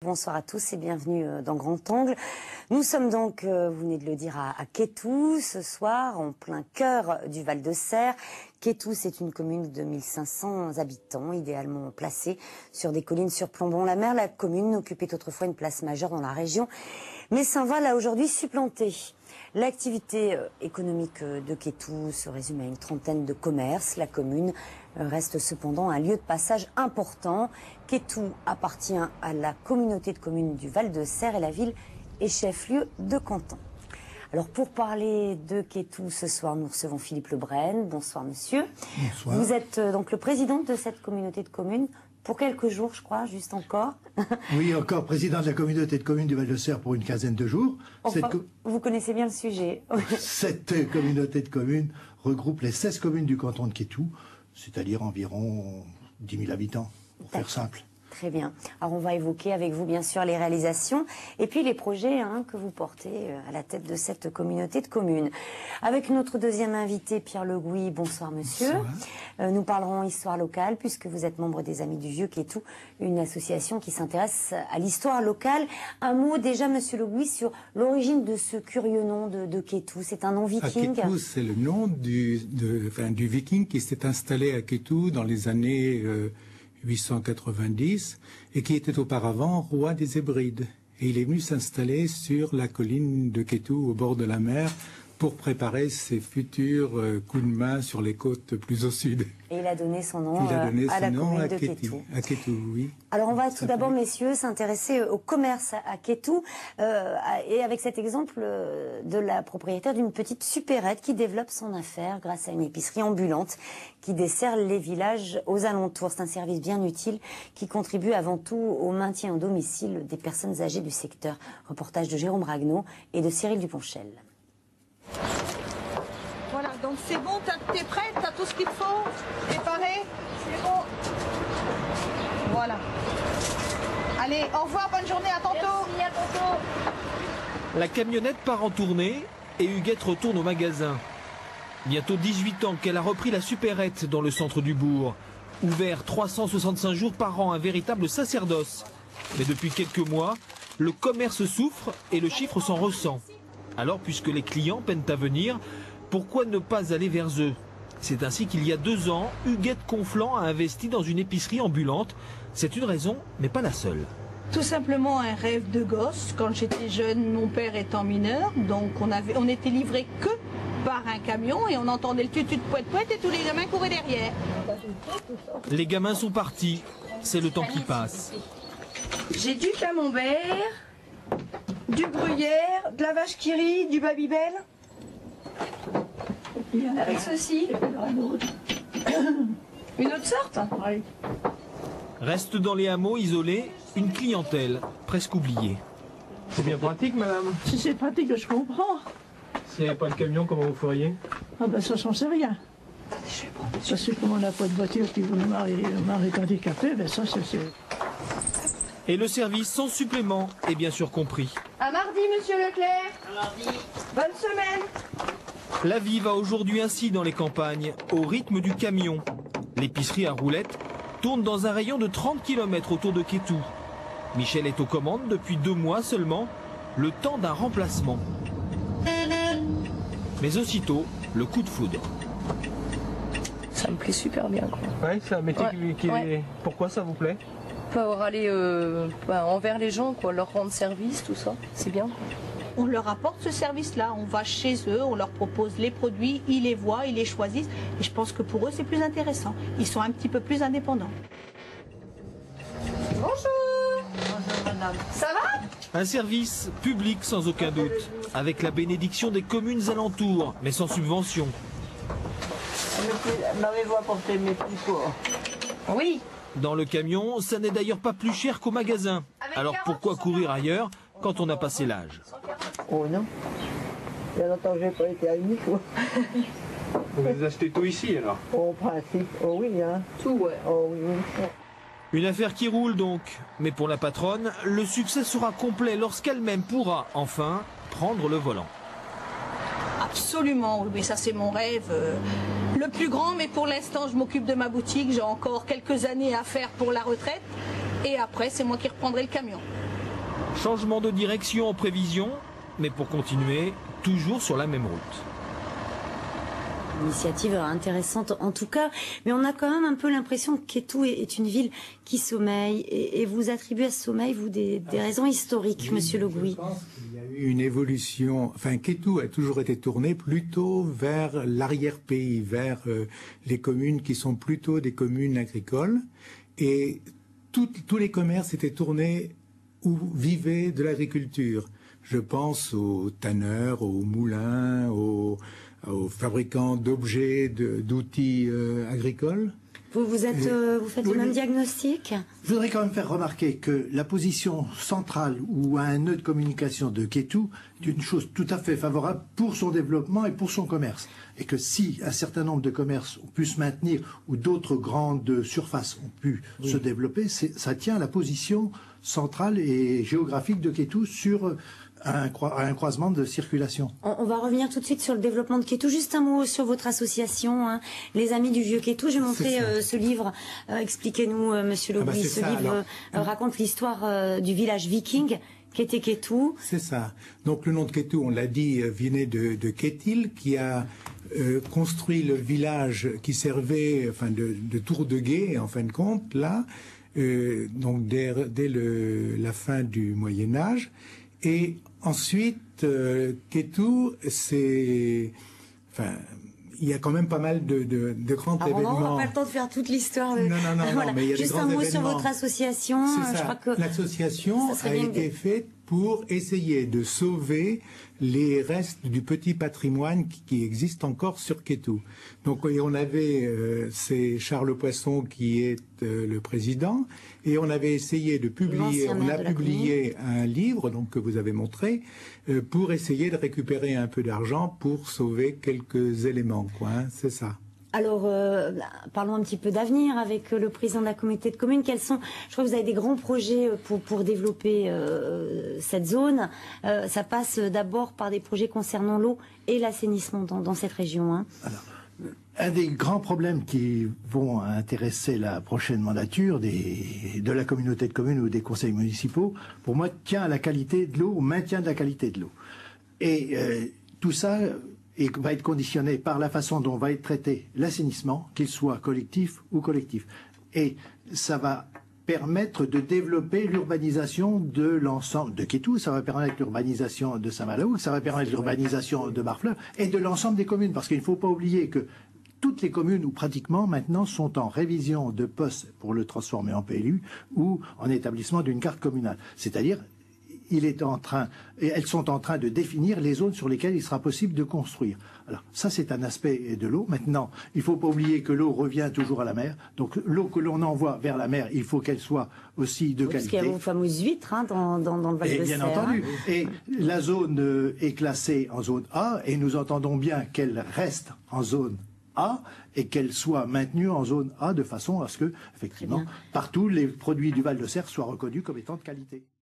Bonsoir à tous et bienvenue dans Grand Angle. Nous sommes donc, vous venez de le dire, à Quétou ce soir, en plein cœur du Val-de-Serre. Quétou, c'est une commune de 1500 habitants, idéalement placée sur des collines surplombant la mer. La commune occupait autrefois une place majeure dans la région, mais Saint-Val a aujourd'hui supplanté. L'activité économique de Quétou se résume à une trentaine de commerces. La commune reste cependant un lieu de passage important. Quétou appartient à la communauté de communes du Val-de-Serre et la ville est chef-lieu de canton. Alors pour parler de Quétou ce soir, nous recevons Philippe Lebrenne. Bonsoir monsieur. Bonsoir. Vous êtes donc le président de cette communauté de communes pour quelques jours, je crois, juste encore. Oui, encore président de la communauté de communes du Val-de-Serre pour une quinzaine de jours. Enfin, vous connaissez bien le sujet. Cette communauté de communes regroupe les 16 communes du canton de Quétou, c'est-à-dire environ 10 000 habitants, pour faire simple. Très bien. Alors on va évoquer avec vous bien sûr les réalisations et puis les projets que vous portez à la tête de cette communauté de communes. Avec notre deuxième invité, Pierre Le Gouy. Bonsoir monsieur. Bonsoir. Nous parlerons histoire locale puisque vous êtes membre des Amis du Vieux Quétou, une association qui s'intéresse à l'histoire locale. Un mot déjà monsieur Le Gouy sur l'origine de ce curieux nom de Quétou. C'est un nom viking. Quétou, c'est le nom du viking qui s'est installé à Quétou dans les années 890 et qui était auparavant roi des Hébrides. Et il est venu s'installer sur la colline de Quétou au bord de la mer pour préparer ses futurs coups de main sur les côtes plus au sud. Et il a donné son nom à la commune de Quétou. À Quétou, oui. Alors on va tout d'abord, messieurs, s'intéresser au commerce à Quétou et avec cet exemple de la propriétaire d'une petite supérette qui développe son affaire grâce à une épicerie ambulante qui dessert les villages aux alentours. C'est un service bien utile qui contribue avant tout au maintien au domicile des personnes âgées du secteur. Reportage de Jérôme Ragnaud et de Cyril Duponchel. Voilà, donc c'est bon, t'es prête, t'as tout ce qu'il te faut, t'es paré, c'est bon. Voilà. Allez, au revoir, bonne journée, à tantôt. Merci, à tantôt. La camionnette part en tournée et Huguette retourne au magasin. Bientôt 18 ans qu'elle a repris la supérette dans le centre du bourg. Ouvert 365 jours par an, un véritable sacerdoce. Mais depuis quelques mois, le commerce souffre et le chiffre s'en ressent. Alors, puisque les clients peinent à venir, pourquoi ne pas aller vers eux? C'est ainsi qu'il y a 2 ans, Huguette Conflant a investi dans une épicerie ambulante. C'est une raison, mais pas la seule. Tout simplement un rêve de gosse. Quand j'étais jeune, mon père étant mineur, donc on était livré que par un camion et on entendait le tutut de poète-poète et tous les gamins couraient derrière. Les gamins sont partis, c'est le temps qui passe. J'ai du camembert, du gruyère, de la vache qui rit, du babybel. Avec ceci. Une autre sorte? Oui. Reste dans les hameaux isolés une clientèle presque oubliée. C'est bien pratique, madame. Si c'est pratique, je comprends. S'il n'y avait pas de camion, comment vous feriez? Ah ben ça, j'en sais rien. Ça, c'est comme on n'a pas de voiture qui vous marie handicapé, ben ça, c'est... Et le service sans supplément est bien sûr compris. À mardi, monsieur Leclerc. À mardi. Bonne semaine. La vie va aujourd'hui ainsi dans les campagnes, au rythme du camion. L'épicerie à roulettes tourne dans un rayon de 30 km autour de Quétou. Michel est aux commandes depuis 2 mois seulement, le temps d'un remplacement. Mais aussitôt, le coup de foudre. Ça me plaît super bien, quoi. Ouais, c'est un métier qui Ouais. est... Pourquoi ça vous plaît? Pouvoir aller envers les gens, quoi, leur rendre service, tout ça, c'est bien, quoi. On leur apporte ce service-là, on va chez eux, on leur propose les produits, ils les voient, ils les choisissent. Et je pense que pour eux, c'est plus intéressant. Ils sont un petit peu plus indépendants. Bonjour. Bonjour, madame. Ça va? Un service public sans aucun doute, avec la bénédiction des communes alentours, mais sans subvention. M'avez-vous apporté mes tricots? Oui. Dans le camion, ça n'est d'ailleurs pas plus cher qu'au magasin. Alors pourquoi courir ailleurs quand on a passé l'âge? Oh non. Il y a longtemps que je n'ai pas été à une fois. Vous les achetez tout ici, alors? Au principe, oh oui, hein. Tout, ouais. Oh oui, oui. Une affaire qui roule donc. Mais pour la patronne, le succès sera complet lorsqu'elle-même pourra, enfin, prendre le volant. Absolument, oui, ça c'est mon rêve. Le plus grand, mais pour l'instant, je m'occupe de ma boutique. J'ai encore quelques années à faire pour la retraite. Et après, c'est moi qui reprendrai le camion. Changement de direction en prévision, mais pour continuer, toujours sur la même route. Initiative intéressante en tout cas, mais on a quand même un peu l'impression que Kétou est une ville qui sommeille, et vous attribuez à ce sommeil, vous, des raisons historiques, Oui, Monsieur Le Gouy. Je pense qu'il y a eu une évolution, enfin Kétou a toujours été tourné plutôt vers l'arrière-pays, vers les communes qui sont plutôt des communes agricoles, et tous les commerces étaient tournés où vivaient de l'agriculture. Je pense aux tanneurs, aux moulins, aux fabricants d'objets, d'outils agricoles. Vous faites le même diagnostic? Je voudrais quand même faire remarquer que la position centrale ou à un nœud de communication de Kétou est une chose tout à fait favorable pour son développement et pour son commerce. Et que si un certain nombre de commerces ont pu se maintenir ou d'autres grandes surfaces ont pu se développer, ça tient à la position centrale et géographique de Kétou sur un croisement de circulation. On va revenir tout de suite sur le développement de Kétou. Juste un mot sur votre association, hein, les Amis du Vieux Kétou. J'ai montré ce livre. Expliquez-nous, Monsieur Le Gouy. Ce livre raconte l'histoire du village viking qu'était Kétou. C'est ça. Donc le nom de Kétou, on l'a dit, venait de Kétil, qui a construit le village qui servait, enfin, de tour de guet, en fin de compte, là, donc dès la fin du Moyen Âge. Et ensuite, Kétou, c'est... Enfin, il y a quand même pas mal de grands événements. On n'aura pas le temps de faire toute l'histoire. Non, voilà. mais il y a juste des grands un mot événements. sur votre association. C'est ça. L'association a été faite pour essayer de sauver les restes du petit patrimoine qui existe encore sur Kétou. Donc, et on avait, c'est Charles Poisson qui est le président, et on avait essayé de publier, on a publié un livre, donc que vous avez montré, pour essayer de récupérer un peu d'argent pour sauver quelques éléments, quoi. Hein, c'est ça. Alors, parlons un petit peu d'avenir avec le président de la communauté de communes. Quels sont, je crois que vous avez des grands projets pour développer cette zone. Ça passe d'abord par des projets concernant l'eau et l'assainissement dans cette région. Hein. Alors, un des grands problèmes qui vont intéresser la prochaine mandature de la communauté de communes ou des conseils municipaux, pour moi, tient à la qualité de l'eau, au maintien de la qualité de l'eau. Et tout ça va être conditionné par la façon dont va être traité l'assainissement, qu'il soit collectif ou collectif. Et ça va permettre de développer l'urbanisation de l'ensemble de Kétou, ça va permettre l'urbanisation de Saint-Malo, ça va permettre l'urbanisation de Barfleur et de l'ensemble des communes, parce qu'il ne faut pas oublier que toutes les communes, ou pratiquement maintenant, sont en révision de poste pour le transformer en PLU ou en établissement d'une carte communale. C'est-à-dire, elles sont en train de définir les zones sur lesquelles il sera possible de construire. Alors ça, c'est un aspect de l'eau. Maintenant, il ne faut pas oublier que l'eau revient toujours à la mer. Donc l'eau que l'on envoie vers la mer, il faut qu'elle soit aussi de qualité. Parce qu'il y a vos fameuses huîtres hein, dans le Val de Serre. Bien entendu. Et la zone est classée en zone A, et nous entendons bien qu'elle reste en zone A et qu'elle soit maintenue en zone A de façon à ce que, effectivement, partout les produits du Val de Serre soient reconnus comme étant de qualité.